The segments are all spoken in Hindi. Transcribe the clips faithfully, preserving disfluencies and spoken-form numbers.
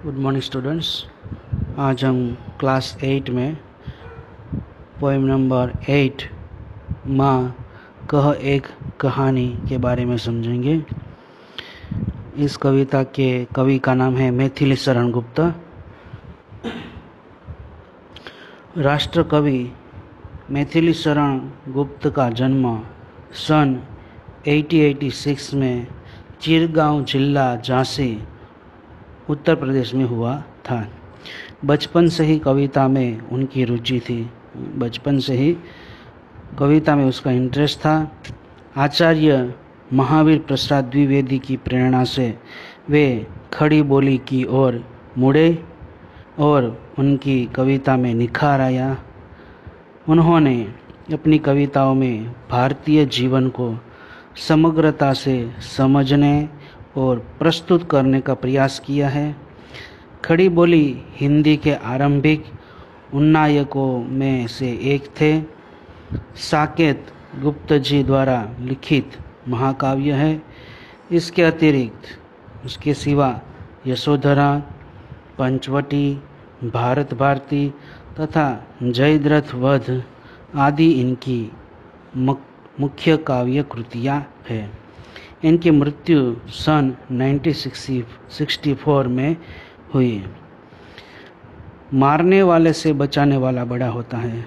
Good morning students. आज हम क्लास एट में पोएम नंबर एट माँ कह एक कहानी के बारे में समझेंगे। इस कविता के कवि का नाम है मैथिली शरण गुप्त। राष्ट्र कवि मैथिली शरण गुप्त का जन्म सन अठारह सौ छियासी में चिरगांव जिला झांसी उत्तर प्रदेश में हुआ था। बचपन से ही कविता में उनकी रुचि थी। बचपन से ही कविता में उसका इंटरेस्ट था। आचार्य महावीर प्रसाद द्विवेदी की प्रेरणा से वे खड़ी बोली की ओर मुड़े और उनकी कविता में निखार आया। उन्होंने अपनी कविताओं में भारतीय जीवन को समग्रता से समझने और प्रस्तुत करने का प्रयास किया है। खड़ी बोली हिंदी के आरंभिक उन्नायकों में से एक थे। साकेत गुप्त जी द्वारा लिखित महाकाव्य है। इसके अतिरिक्त उसके सिवा यशोधरा, पंचवटी, भारत भारती तथा जयद्रथ वध आदि इनकी मुख्य काव्य कृतियाँ हैं। इनकी मृत्यु सन उन्नीस सौ चौंसठ में हुई। मारने वाले से बचाने वाला बड़ा होता है,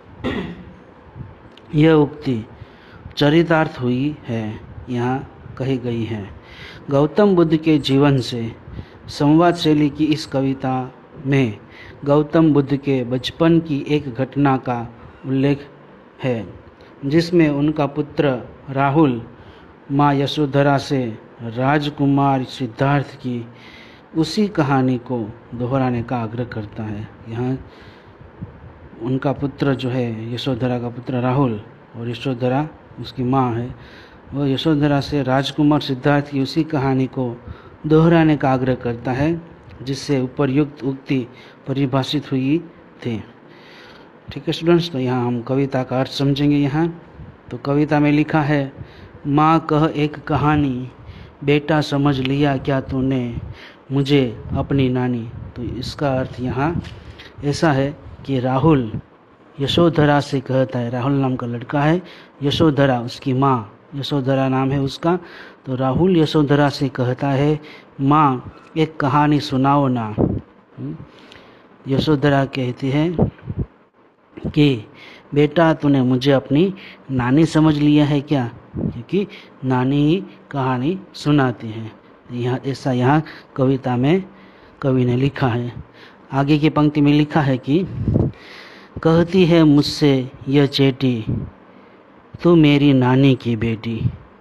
यह उक्ति चरितार्थ हुई है, यहाँ कही गई है। गौतम बुद्ध के जीवन से संवाद शैली की इस कविता में गौतम बुद्ध के बचपन की एक घटना का उल्लेख है, जिसमें उनका पुत्र राहुल माँ यशोधरा से राजकुमार सिद्धार्थ की उसी कहानी को दोहराने का आग्रह करता है। यहाँ उनका पुत्र जो है, यशोधरा का पुत्र राहुल और यशोधरा उसकी माँ है, वो यशोधरा से राजकुमार सिद्धार्थ की उसी कहानी को दोहराने का आग्रह करता है, जिससे उपर्युक्त उक्ति परिभाषित हुई थी। ठीक है स्टूडेंट्स, तो यहाँ हम कविता का अर्थ समझेंगे। यहाँ तो कविता में लिखा है, माँ कह एक कहानी, बेटा समझ लिया क्या तूने मुझे अपनी नानी। तो इसका अर्थ यहाँ ऐसा है कि राहुल यशोधरा से कहता है, राहुल नाम का लड़का है, यशोधरा उसकी माँ, यशोधरा नाम है उसका। तो राहुल यशोधरा से कहता है, माँ एक कहानी सुनाओ ना। यशोधरा कहती है कि बेटा तूने मुझे अपनी नानी समझ लिया है क्या, क्योंकि नानी ही कहानी सुनाती है। यहाँ ऐसा यहाँ कविता में कवि ने लिखा है। आगे की पंक्ति में लिखा है कि कहती है मुझसे यह चेटी, तू मेरी नानी की बेटी।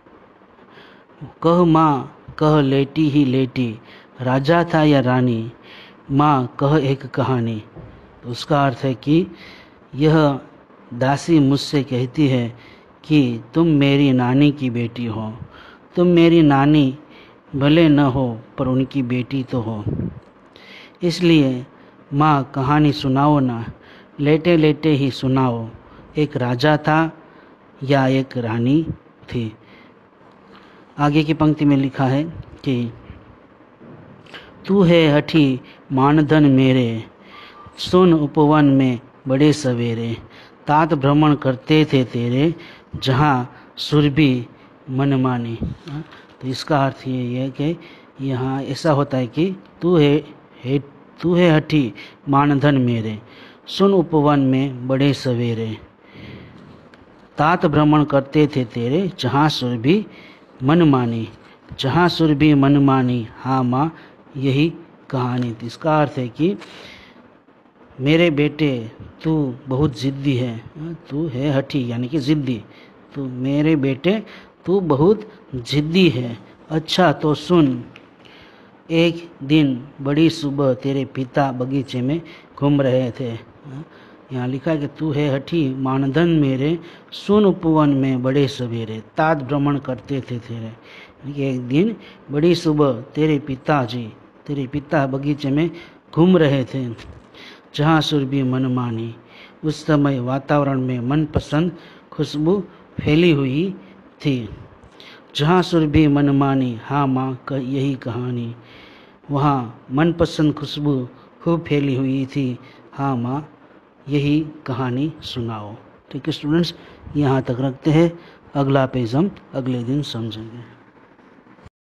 कह माँ कह लेटी ही लेटी, राजा था या रानी, माँ कह एक कहानी। तो उसका अर्थ है कि यह दासी मुझसे कहती है कि तुम मेरी नानी की बेटी हो। तुम मेरी नानी भले न हो पर उनकी बेटी तो हो, इसलिए माँ कहानी सुनाओ ना, लेटे लेटे ही सुनाओ। एक राजा था या एक रानी थी। आगे की पंक्ति में लिखा है कि तू है हठी मानधन मेरे, सुन उपवन में बड़े सवेरे, तात भ्रमण करते थे तेरे, जहाँ सुरभि मनमानी। तो इसका अर्थ ये है कि यहाँ ऐसा होता है कि तू है, है तू है हठी मानधन मेरे, सुन उपवन में बड़े सवेरे, तात भ्रमण करते थे तेरे, जहाँ सुरभि मनमानी। जहाँ सुरभि मनमानी, हाँ माँ यही कहानी थी। इसका अर्थ है कि मेरे बेटे तू बहुत ज़िद्दी है, तू है हठी यानी कि ज़िद्दी, तू मेरे बेटे तू बहुत ज़िद्दी है। अच्छा तो सुन, एक दिन बड़ी सुबह तेरे पिता बगीचे में घूम रहे थे। यहाँ लिखा है कि तू है हठी मानधन मेरे, सुन उपवन में बड़े सवेरे, तात भ्रमण करते थे तेरे। एक दिन बड़ी सुबह तेरे पिताजी तेरे पिता बगीचे में घूम रहे थे, जहाँ सुरभि मनमानी। उस समय वातावरण में मनपसंद खुशबू फैली हुई थी। जहाँ सुरभि मनमानी, हाँ माँ यही कहानी। वहाँ मनपसंद खुशबू खूब फैली हुई थी। हाँ माँ, यही कहानी सुनाओ। ठीक है स्टूडेंट्स, यहाँ तक रखते हैं। अगला पेज हम अगले दिन समझेंगे।